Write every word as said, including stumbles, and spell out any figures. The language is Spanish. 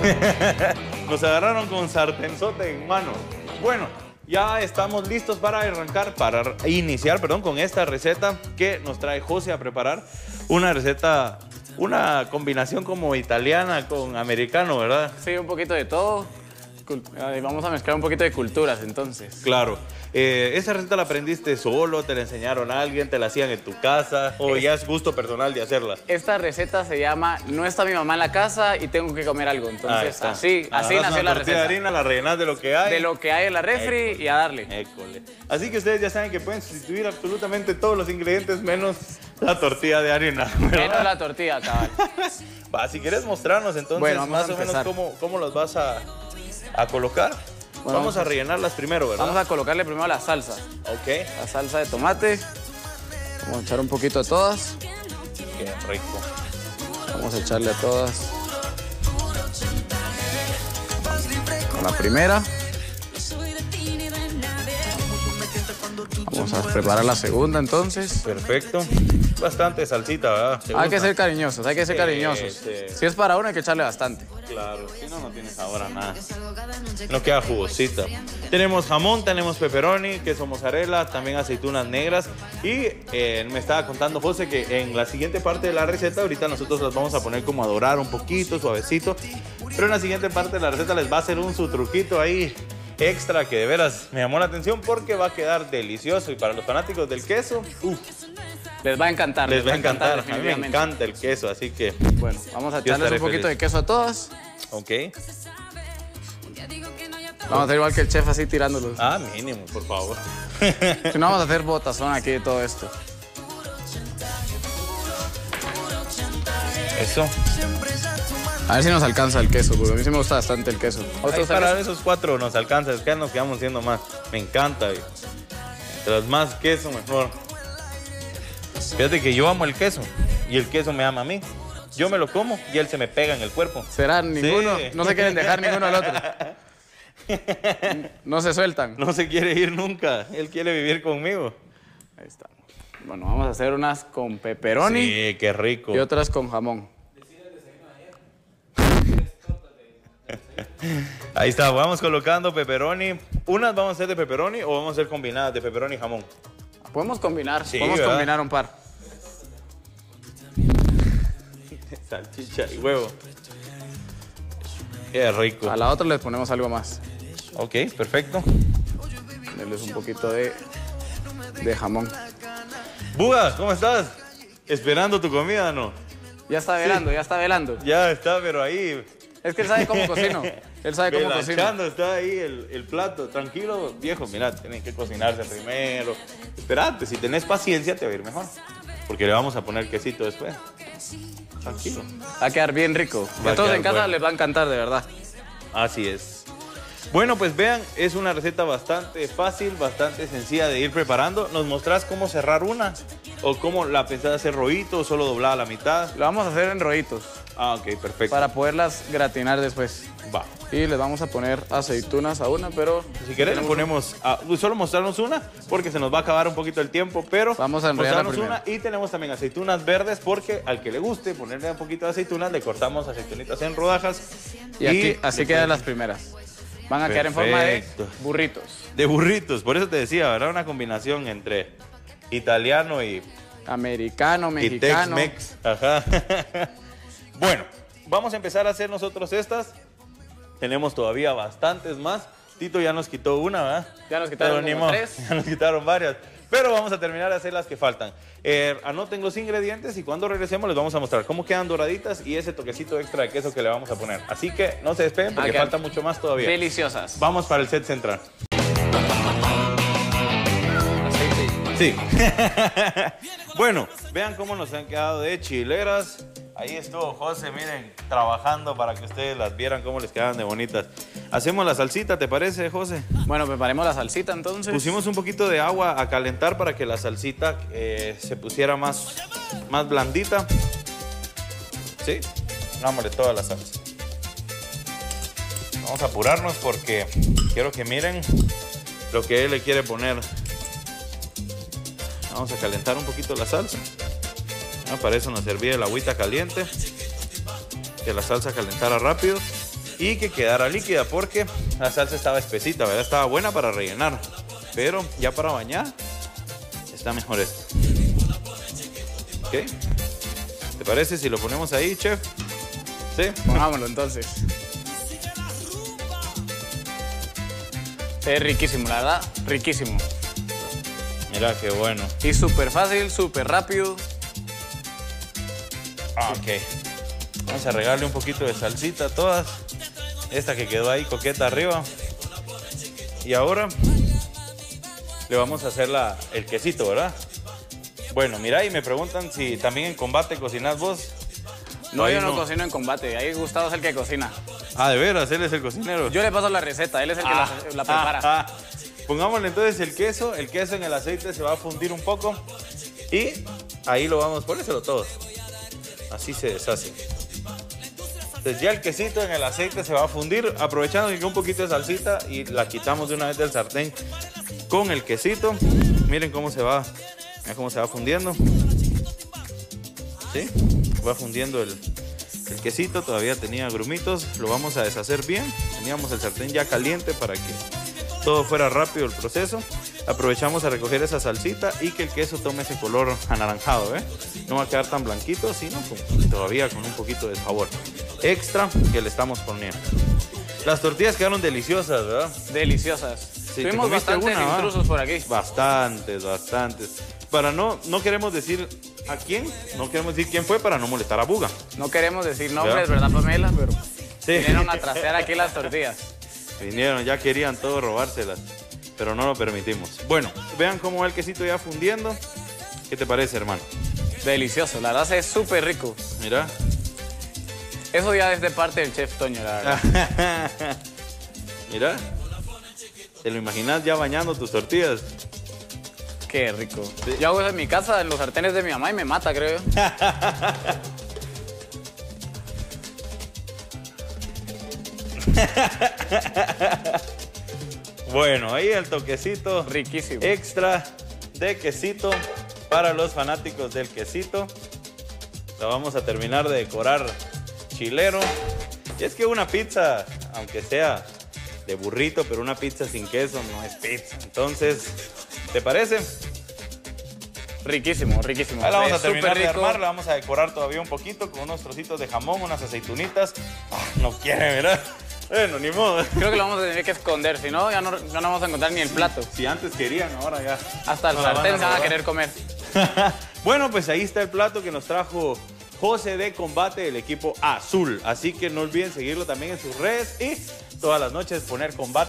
Nos agarraron con sartenzote en mano. Bueno, ya estamos listos para arrancar, para iniciar, perdón, con esta receta que nos trae José a preparar. Una receta, una combinación como italiana con americano, ¿verdad? Sí, un poquito de todo. Vamos a mezclar un poquito de culturas, entonces. Claro. Eh, ¿Esa receta la aprendiste solo? ¿Te la enseñaron a alguien? ¿Te la hacían en tu casa? ¿O ya es gusto personal de hacerla? Esta receta se llama No está mi mamá en la casa y tengo que comer algo. Entonces, así, así nació la receta. De harina, la rellenas de lo que hay. De lo que hay en la refri École. y a darle. École. Así que ustedes ya saben que pueden sustituir absolutamente todos los ingredientes menos la tortilla de harina, ¿verdad? Menos la tortilla, cabal. Va, si quieres mostrarnos entonces bueno, más o menos cómo, cómo los vas a, a colocar. Bueno, vamos a rellenarlas primero, ¿verdad? Vamos a colocarle primero la salsa. Ok. La salsa de tomate. Vamos a echar un poquito a todas. Qué rico. Vamos a echarle a todas. Con la primera. Vamos a preparar la segunda entonces. Perfecto. Bastante salsita, ¿verdad? Hay que ser cariñosos, hay que ser sí, cariñosos. Sí. Si es para uno hay que echarle bastante. Claro, si no, no tiene sabor a nada. No queda jugosita. Tenemos jamón, tenemos pepperoni, queso mozzarella, también aceitunas negras. Y eh, me estaba contando José que en la siguiente parte de la receta, ahorita nosotros las vamos a poner como a dorar un poquito, suavecito. Pero en la siguiente parte de la receta les va a hacer un su truquito ahí extra que de veras me llamó la atención porque va a quedar delicioso. Y para los fanáticos del queso, uff. Les va a encantar. Les, les va a encantar. encantar a mí me encanta el queso, así que... Bueno, vamos a echarles un poquito feliz. de queso a todas. Ok. Vamos a hacer igual que el chef, así tirándolos. Ah, mínimo, por favor. Si no, vamos a hacer botazón aquí de todo esto. Eso. A ver si nos alcanza el queso, porque a mí sí me gusta bastante el queso. Ay, para esos cuatro nos alcanza, es que nos quedamos siendo más. Me encanta. Mientras más queso, mejor. Fíjate que yo amo el queso y el queso me ama a mí. Yo me lo como y él se me pega en el cuerpo. ¿Será ninguno? Sí. No se quieren dejar ninguno al otro. No se sueltan. No se quiere ir nunca. Él quiere vivir conmigo. Ahí está. Bueno, vamos a hacer unas con pepperoni. Sí, qué rico. Y otras con jamón. Ahí está, vamos colocando pepperoni. Unas vamos a hacer de pepperoni o vamos a hacer combinadas de pepperoni y jamón. Podemos combinar, sí, podemos ¿verdad? combinar un par. Salchicha y huevo. Qué rico. A la otra les ponemos algo más. Ok, perfecto. Ponerles un poquito de, de jamón. Buga, ¿cómo estás? Esperando tu comida, ¿no? Ya está velando, sí. ya está velando. Ya está, pero ahí... Es que él sabe cómo cocino. Él sabe cómo cocino. Está ahí el, el plato. Tranquilo, viejo. Mira, tienen que cocinarse primero. Esperate, si tenés paciencia te va a ir mejor. Porque le vamos a poner quesito después. Tranquilo. Va a quedar bien rico. Va a todos en casa bueno. les va a encantar, de verdad. Así es. Bueno, pues vean, es una receta bastante fácil, bastante sencilla de ir preparando. ¿Nos mostrás cómo cerrar una? ¿O cómo la pensás hacer rollito o solo doblada a la mitad? Lo vamos a hacer en rollitos. Ah, ok, perfecto. Para poderlas gratinar después. Va. Y les vamos a poner aceitunas a una, pero... Si querés le ponemos... A, solo mostrarnos una, porque se nos va a acabar un poquito el tiempo, pero... Vamos a enrollar una. Y tenemos también aceitunas verdes, porque al que le guste ponerle un poquito de aceitunas, le cortamos aceitunitas en rodajas. Y, y aquí, así quedan las primeras. Van a Perfecto. quedar en forma de burritos. De burritos, por eso te decía, ¿verdad? Una combinación entre italiano y... Americano, mexicano. Y Tex-Mex, ajá. Bueno, vamos a empezar a hacer nosotros estas. Tenemos todavía bastantes más. Tito ya nos quitó una, ¿verdad? Ya nos quitaron como tres. Ya nos quitaron varias. Pero vamos a terminar de hacer las que faltan. Eh, anoten los ingredientes y cuando regresemos les vamos a mostrar cómo quedan doraditas y ese toquecito extra de queso que le vamos a poner. Así que no se despeguen porque okay. falta mucho más todavía. Deliciosas. Vamos para el set central. Sí. Bueno, vean cómo nos han quedado de chileras. Ahí estuvo José, miren, trabajando para que ustedes las vieran cómo les quedan de bonitas. Hacemos la salsita, ¿te parece, José? Bueno, preparemos la salsita entonces. Pusimos un poquito de agua a calentar para que la salsita eh, se pusiera más, más blandita. ¿Sí? Dámosle toda la salsa. Vamos a apurarnos porque quiero que miren lo que él le quiere poner. Vamos a calentar un poquito la salsa. Ah, para eso nos servía el agüita caliente. Que la salsa calentara rápido. y que quedara líquida porque la salsa estaba espesita, ¿verdad? Estaba buena para rellenar, pero ya para bañar está mejor esto. ¿Ok? ¿Te parece si lo ponemos ahí, chef? ¿Sí? Pongámoslo entonces. Es riquísimo, la verdad, riquísimo. Mira qué bueno. Y súper fácil, súper rápido. Ah, ok. Vamos a regarle un poquito de salsita a todas. Esta que quedó ahí coqueta arriba. Y ahora le vamos a hacer la, el quesito, ¿verdad? Bueno, mira, y me preguntan si también en combate cocinas vos. No, yo no, no cocino en combate. Ahí Gustavo es el que cocina. Ah, ¿de veras? Él es el cocinero. Yo le paso la receta, él es el que ah, la, la prepara. Ah, ah. Pongámosle entonces el queso. El queso en el aceite se va a fundir un poco. Y ahí lo vamos, póneselo todo. Así se deshace. Entonces ya el quesito en el aceite se va a fundir. Aprovechando que un poquito de salsita y la quitamos de una vez del sartén con el quesito. Miren cómo se va. Miren cómo se va fundiendo. ¿Sí? Va fundiendo el, el quesito. Todavía tenía grumitos. Lo vamos a deshacer bien. Teníamos el sartén ya caliente para que todo fuera rápido el proceso. Aprovechamos a recoger esa salsita y que el queso tome ese color anaranjado, ¿eh? No va a quedar tan blanquito, sino con, todavía con un poquito de sabor extra que le estamos poniendo. Las tortillas quedaron deliciosas, ¿verdad? Deliciosas. Sí, tuvimos bastantes una, intrusos ¿va? por aquí. Bastantes, bastantes. Para no, no queremos decir a quién, no queremos decir quién fue para no molestar a Buga. No queremos decir nombres, ¿verdad, ¿verdad Pamela? Pero sí. Vinieron a trasear aquí las tortillas. Vinieron, ya querían todos robárselas, pero no lo permitimos. Bueno, vean cómo va el quesito ya fundiendo. ¿Qué te parece, hermano? Delicioso, la verdad es súper rico. Mira. Eso ya es de parte del chef Toño, la verdad. Mira. ¿Te lo imaginas ya bañando tus tortillas? Qué rico. Sí. Yo hago eso en mi casa, en los sartenes de mi mamá y me mata, creo. Bueno, ahí el toquecito riquísimo extra de quesito para los fanáticos del quesito. Lo vamos a terminar de decorar chilero. Y es que una pizza, aunque sea de burrito, pero una pizza sin queso no es pizza. Entonces, ¿te parece? Riquísimo, riquísimo. Ahí la vamos a terminar de armar, la vamos a decorar todavía un poquito con unos trocitos de jamón, unas aceitunitas. Oh, no quiere, ¿verdad? Bueno, ni modo. Creo que lo vamos a tener que esconder, si no, ya no, ya no vamos a encontrar ni el plato. Si antes querían, ahora ya. Hasta el no sartén se van a querer comer. Bueno, pues ahí está el plato que nos trajo José de Combate del equipo Azul. Así que no olviden seguirlo también en sus redes y todas las noches poner Combate.